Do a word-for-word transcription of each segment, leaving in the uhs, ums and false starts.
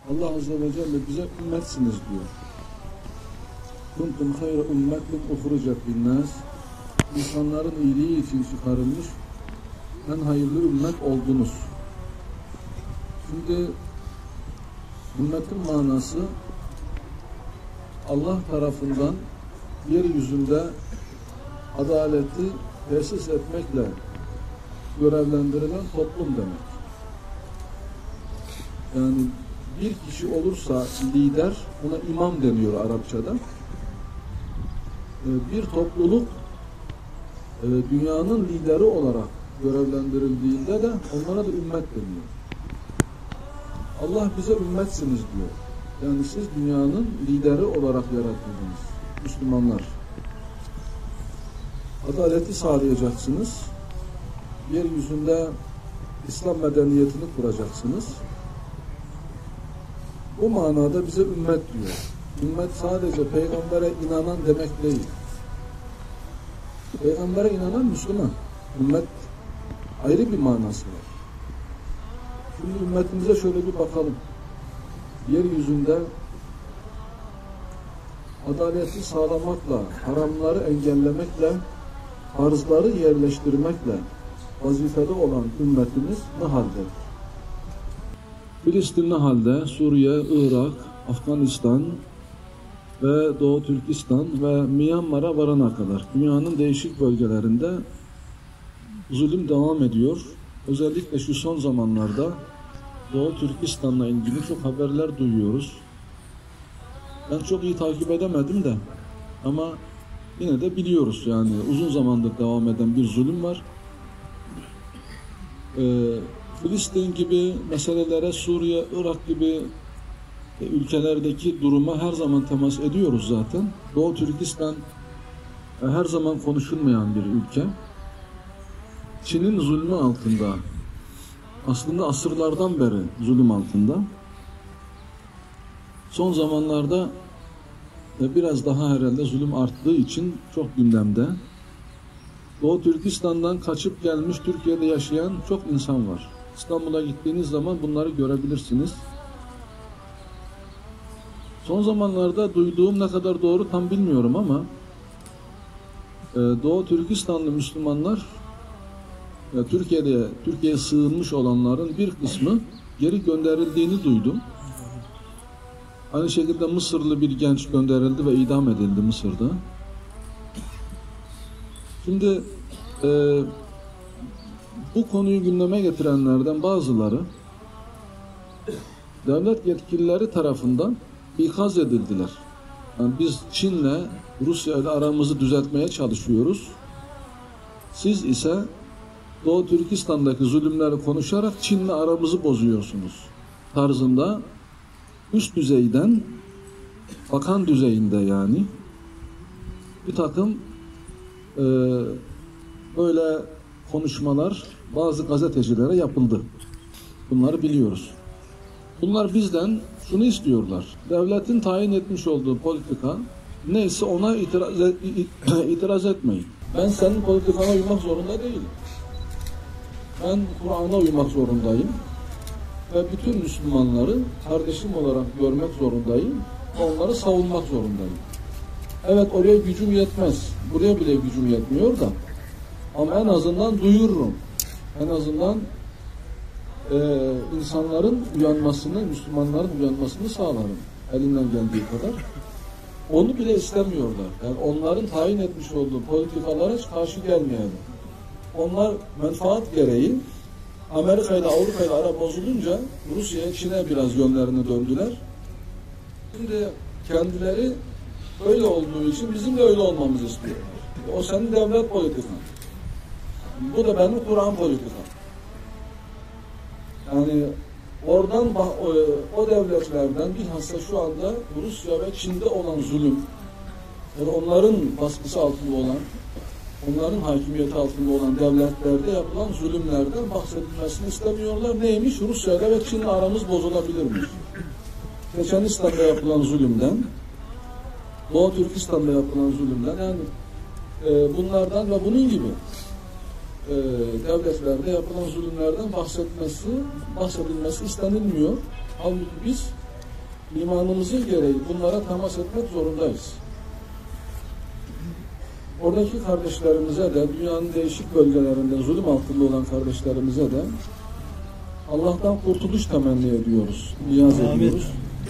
Allah Azze ve Celle bize ümmetsiniz diyor. Kuntum hayra ummetin uhricet linnas. İnsanların iyiliği için çıkarılmış en hayırlı ümmet oldunuz. Şimdi ümmetin manası Allah tarafından yeryüzünde adaleti tesis etmekle görevlendirilen toplum demek. Yani bir kişi olursa lider, buna imam deniyor Arapçada. Bir topluluk dünyanın lideri olarak görevlendirildiğinde de onlara da ümmet deniyor. Allah bize ümmetsiniz diyor. Yani siz dünyanın lideri olarak yaratıldınız, Müslümanlar. Adaleti sağlayacaksınız. Yeryüzünde İslam medeniyetini kuracaksınız. Bu manada bize ümmet diyor. Ümmet sadece peygambere inanan demek değil. Peygambere inanan Müslüman. Ümmet ayrı bir manası var. Şimdi ümmetimize şöyle bir bakalım. Yeryüzünde adaleti sağlamakla, haramları engellemekle, farzları yerleştirmekle vazifede olan ümmetimiz ne halde? Filistin ne halde? Suriye, Irak, Afganistan ve Doğu Türkistan ve Myanmar'a varana kadar dünyanın değişik bölgelerinde zulüm devam ediyor. Özellikle şu son zamanlarda Doğu Türkistan'la ilgili çok haberler duyuyoruz. Ben çok iyi takip edemedim de ama yine de biliyoruz yani uzun zamandır devam eden bir zulüm var. Ee, Filistin gibi meselelere, Suriye, Irak gibi ülkelerdeki duruma her zaman temas ediyoruz zaten. Doğu Türkistan her zaman konuşulmayan bir ülke. Çin'in zulmü altında, aslında asırlardan beri zulüm altında. Son zamanlarda biraz daha herhalde zulüm arttığı için çok gündemde. Doğu Türkistan'dan kaçıp gelmiş Türkiye'de yaşayan çok insan var. İstanbul'a gittiğiniz zaman bunları görebilirsiniz. Son zamanlarda duyduğum ne kadar doğru tam bilmiyorum ama Doğu Türkistanlı Müslümanlar Türkiye'de Türkiye'ye sığınmış olanların bir kısmı geri gönderildiğini duydum. Aynı şekilde Mısırlı bir genç gönderildi ve idam edildi Mısır'da. Şimdi e, bu konuyu gündeme getirenlerden bazıları devlet yetkilileri tarafından ikaz edildiler. Yani biz Çin'le, Rusya ile aramızı düzeltmeye çalışıyoruz. Siz ise Doğu Türkistan'daki zulümleri konuşarak Çin'le aramızı bozuyorsunuz tarzında üst düzeyden, bakan düzeyinde yani bir takım e, böyle konuşmalar bazı gazetecilere yapıldı. Bunları biliyoruz. Bunlar bizden şunu istiyorlar. Devletin tayin etmiş olduğu politika neyse ona itiraz, et, itiraz etmeyin. Ben senin politikana uymak zorunda değilim. Ben Kur'an'a uymak zorundayım. Ve bütün Müslümanları kardeşim olarak görmek zorundayım. Onları savunmak zorundayım. Evet oraya gücüm yetmez. Buraya bile gücüm yetmiyor da. Ama en azından duyururum. En azından e, insanların uyanmasını, Müslümanların uyanmasını sağlarım. Elimden geldiği kadar. Onu bile istemiyorlar. Yani onların tayin etmiş olduğu politikalara hiç karşı gelmeyelim. Onlar menfaat gereği Amerika ile Avrupa ile ara bozulunca Rusya'ya, Çin'e biraz yönlerini döndüler. Şimdi kendileri öyle olduğu için bizim de öyle olmamızı istiyor. O senin devlet politikan. Bu da benim Kur'an politikam. Yani oradan o, o devletlerden bilhassa şu anda Rusya ve Çin'de olan zulüm, yani onların baskısı altında olan, onların hakimiyeti altında olan devletlerde yapılan zulümlerden bahsedilmesini istemiyorlar. Neymiş? Rusya'da ve Çin'le aramız bozulabilirmiş. Çeçenistan'da yapılan zulümden, Doğu Türkistan'da yapılan zulümden, yani e, bunlardan ve bunun gibi e, devletlerde yapılan zulümlerden bahsetmesi, bahsedilmesi istenilmiyor. Halbuki biz imanımızın gereği bunlara temas etmek zorundayız. Oradaki kardeşlerimize de, dünyanın değişik bölgelerinde zulüm altında olan kardeşlerimize de Allah'tan kurtuluş temenni ediyoruz, niyaz ediyoruz.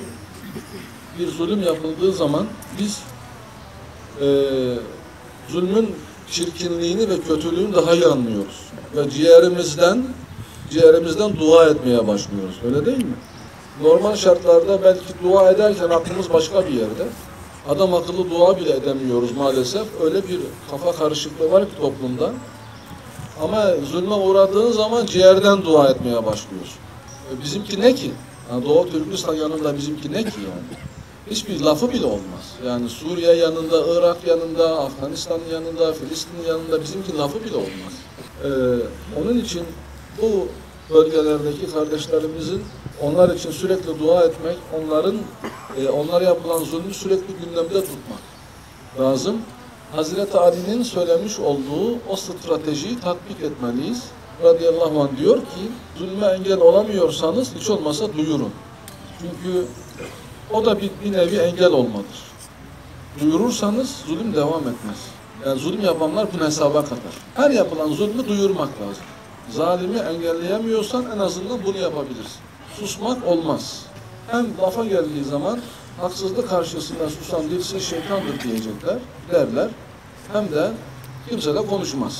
Bir zulüm yapıldığı zaman biz e, zulmün çirkinliğini ve kötülüğünü daha iyi anlıyoruz. Ve ciğerimizden, ciğerimizden dua etmeye başlıyoruz. Öyle değil mi? Normal şartlarda belki dua ederken aklımız başka bir yerde. Adam akıllı dua bile edemiyoruz maalesef. Öyle bir kafa karışıklığı var ki toplumda. Ama zulme uğradığın zaman ciğerden dua etmeye başlıyorsun. E bizimki ne ki? Yani Doğu Türkistan yanında bizimki ne ki yani? Hiçbir lafı bile olmaz. Yani Suriye yanında, Irak yanında, Afganistan yanında, Filistin yanında bizimki lafı bile olmaz. Ee, onun için bu bölgelerdeki kardeşlerimizin onlar için sürekli dua etmek, onların e, onlara yapılan zulmü sürekli gündemde tutmak lazım. Hazreti Ali'nin söylemiş olduğu o stratejiyi tatbik etmeliyiz. Radıyallahu anh diyor ki, zulme engel olamıyorsanız hiç olmasa duyurun. Çünkü o da bir, bir nevi engel olmadır. Duyurursanız zulüm devam etmez. Yani zulüm yapanlar bunu hesaba katar. Her yapılan zulmü duyurmak lazım. Zalimi engelleyemiyorsan en azından bunu yapabilirsin. Susmak olmaz. Hem lafa geldiği zaman haksızlık karşısında susan dilsiz şeytandır diyecekler, derler. Hem de kimse de konuşmaz.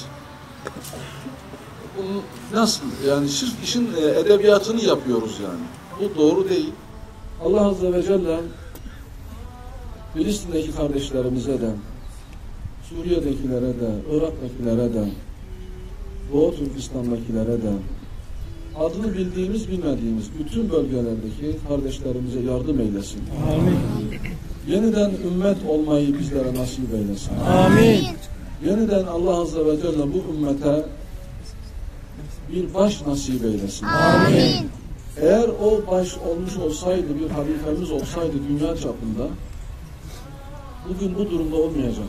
Bunun nasıl? Yani sırf işin edebiyatını yapıyoruz yani. Bu doğru değil. Allah Azze ve Celle Filistin'deki kardeşlerimize de, Suriye'dekilere de, Irak'takilere de, Doğu Türkistan'dakilere de, adını bildiğimiz bilmediğimiz bütün bölgelerdeki kardeşlerimize yardım eylesin. Amin. Yeniden ümmet olmayı bizlere nasip eylesin. Amin. Yeniden Allah Azze ve Celle bu ümmete bir baş nasip eylesin. Amin. Eğer o baş olmuş olsaydı, bir halifemiz olsaydı dünya çapında, bugün bu durumda olmayacak.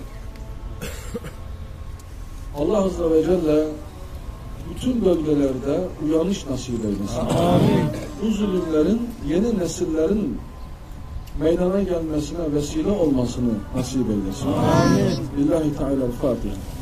Allah Azze ve Celle bütün bölgelerde uyanış nasip eylesin. Amin. Bu zulümlerin yeni nesillerin meydana gelmesine vesile olmasını nasip eylesin. Amin. Billahi Teala'l-Fatiha.